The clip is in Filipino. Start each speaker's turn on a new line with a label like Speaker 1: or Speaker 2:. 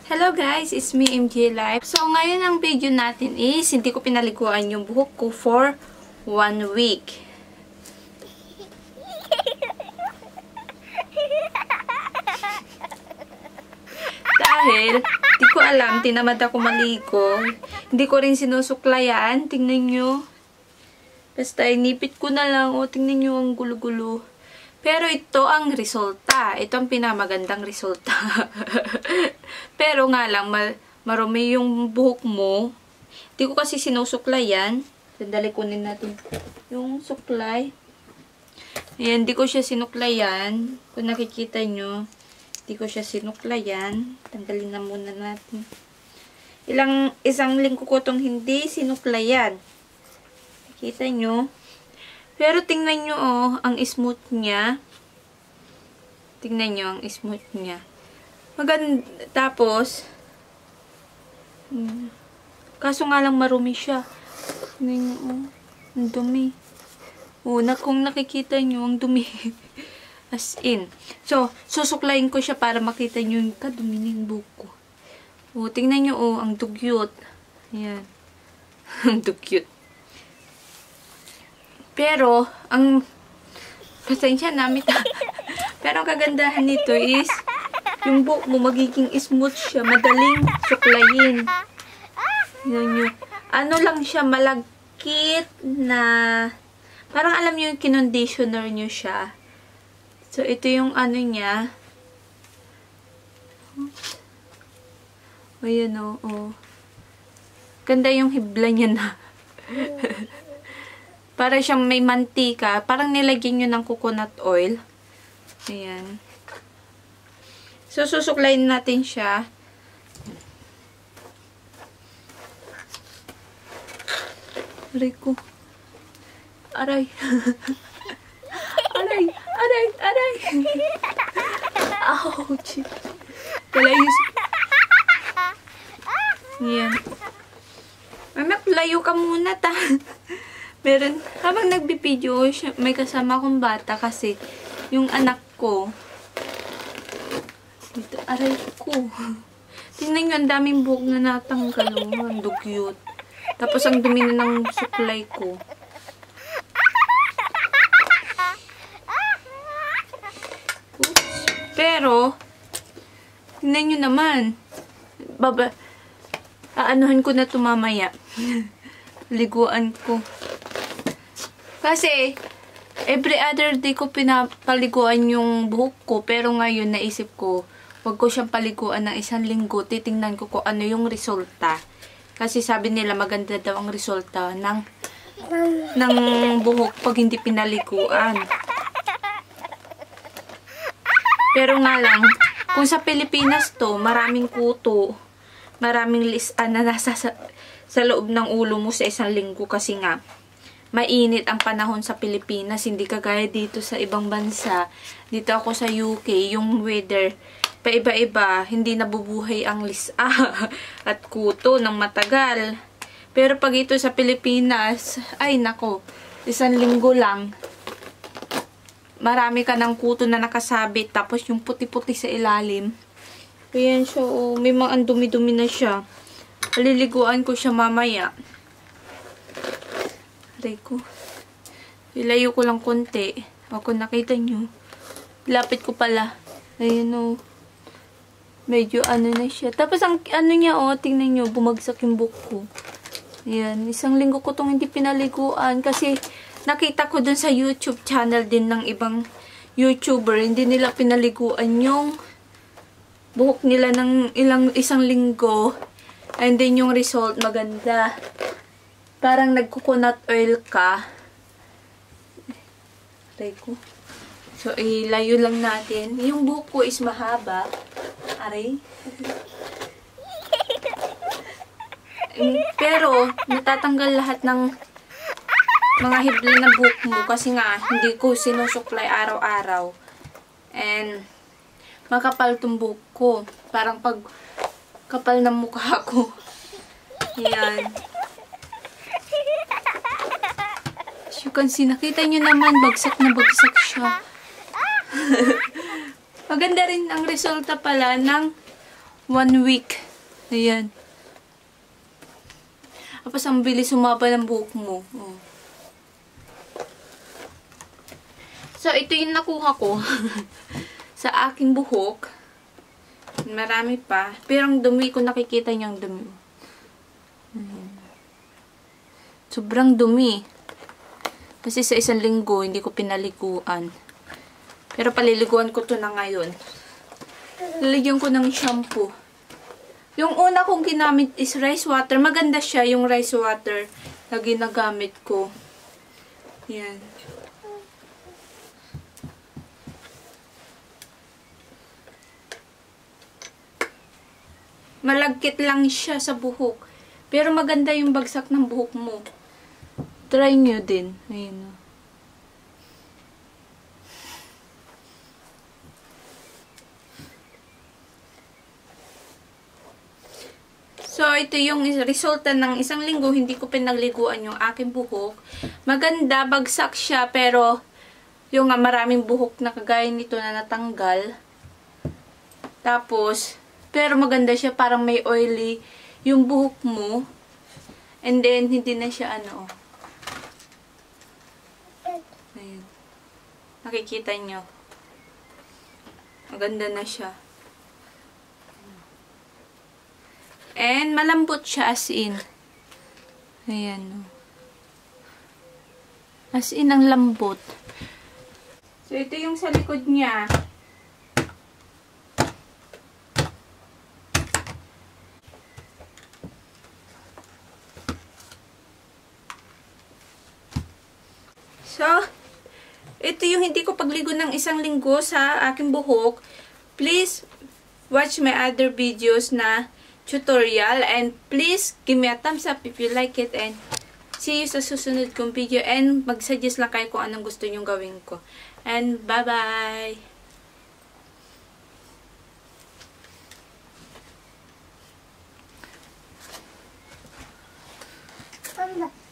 Speaker 1: Hello guys, it's me MJ Life. So ngayon ang video natin is hindi ko pinaliguan yung buhok ko for 1 week. Dahil di ko alam, tinamad ako maligo. Hindi ko rin sinusuklayan. Tingnan nyo. Basta inipit ko na lang. O, tingnan nyo ang gulo-gulo. Pero ito ang resulta. Ito ang pinamagandang resulta. Pero nga lang, marumi yung buhok mo. Hindi ko kasi sinusuklayan. Sandali kunin natin yung suklay. Ayan, hindi ko siya sinuklayan. Kung nakikita nyo, hindi ko siya sinuklayan. Tanggalin na muna natin. Isang linggo ko itong hindi sinuklayan. Nakikita nyo. Pero tingnan nyo, oh, ang smooth niya. Tingnan nyo, ang smooth niya. Maganda. Tapos, kaso nga lang marumi siya. Tingnan nyo, oh, ang dumi. Una, kung nakikita nyo, ang dumi. As in. So, susuklayin ko siya para makita nyo yung kadumi ng buhok ko. Oh, tingnan nyo, oh, ang dugyot. Ayan. Ang dugyot. Pero, pasensya namin. Pero ang kagandahan nito is, yung buhok mo magiging smooth siya. Madaling suklayin. Yan yun. Ano lang siya, malagkit na, parang alam nyo yung kinonditioner nyo siya. So, ito yung ano niya. Ayan o. Oh. Ganda yung hibla niya na. Para siyang may mantika. Parang nilagyan nyo ng coconut oil. Ayan. So, susuklayin natin siya. Aray ko. Aray. Aray. Aray. Aray. Ouch. Kalayos. Ayan. Anak, layo ka muna ta. Meron, habang nagbibideo, may kasama akong bata kasi yung anak ko, dito, aray ko. Tingnan nyo, ang daming buhok na natanggal. Oh, ang dugyot. Tapos, ang dumi na ng suklay ko. Oops. Pero, tingnan nyo naman. Aanuhan ko na ito mamaya. Liguan ko. Kasi, every other day ko pinapaliguan yung buhok ko. Pero ngayon, naisip ko, wag ko siyang paliguan ng 1 linggo. Titingnan ko kung ano yung resulta. Kasi sabi nila, maganda daw ang resulta ng buhok pag hindi pinaliguan. Pero nga lang, kung sa Pilipinas to, maraming kuto, maraming lisan na nasa sa loob ng ulo mo sa 1 linggo kasi nga, mainit ang panahon sa Pilipinas, hindi kagaya dito sa ibang bansa. Dito ako sa UK, yung weather, paiba-iba, hindi nabubuhay ang lisa at kuto ng matagal. Pero pag ito sa Pilipinas, ay nako, 1 linggo lang, marami ka ng kuto na nakasabit, tapos yung puti-puti sa ilalim. Ayan siya, oh, may mga dumi-dumi na siya. Liliguan ko siya mamaya. Aray ko. Ilayo ko lang konti. O, kung nakita nyo. Lapit ko pala. Ayan o. Medyo ano na siya. Tapos ang ano niya o, tingnan nyo, bumagsak yung buhok ko. Ayan. 1 linggo ko tong hindi pinaliguan. Kasi nakita ko dun sa YouTube channel din ng ibang YouTuber. Hindi nila pinaliguan yung buhok nila ng 1 linggo. And then yung result maganda. Parang nag-coconut oil ka. Aray ko. So, ilayo lang natin. Yung buhok ko is mahaba. Aray. Pero, natatanggal lahat ng mga hibla ng buhok mo. Kasi nga, hindi ko sinusuklay araw-araw. And, makapal tong buhok ko. Parang pag kapal ng mukha ko. Yan. As you can see, nakita nyo naman, bagsak na bagsak siya. Maganda rin ang resulta pala ng 1 week. Ayan. Tapos ang bilis sumaba ng buhok mo. Oh. So, ito yung nakuha ko sa aking buhok. Marami pa. Pero ang dumi, kung nakikita niyo ang dumi. Sobrang dumi. Kasi sa isang linggo, hindi ko pinaliguan. Pero paliliguan ko to na ngayon. Lalagyan ko ng shampoo. Yung una kong ginamit is rice water. Maganda siya, yung rice water na ginagamit ko. Yan. Malagkit lang siya sa buhok. Pero maganda yung bagsak ng buhok mo. Try nyo din. Ayun o. So, ito yung resulta ng isang linggo. Hindi ko pinagliguan yung aking buhok. Maganda, bagsak siya. Pero, yung maraming buhok na kagaya nito na natanggal. Tapos, pero maganda siya, parang may oily yung buhok mo. And then, hindi na siya ano. Ayan. Nakikita nyo. Maganda na siya. And, malambot siya as in. Ayan. As in, ang lambot. So, ito yung sa likod niya. So, ito yung hindi ko pagligo ng isang linggo sa aking buhok. Please watch my other videos na tutorial. And please give me a thumbs up if you like it. And see you sa susunod kong video. And mag-suggest lang kayo kung anong gusto nyong gawin ko. And bye-bye!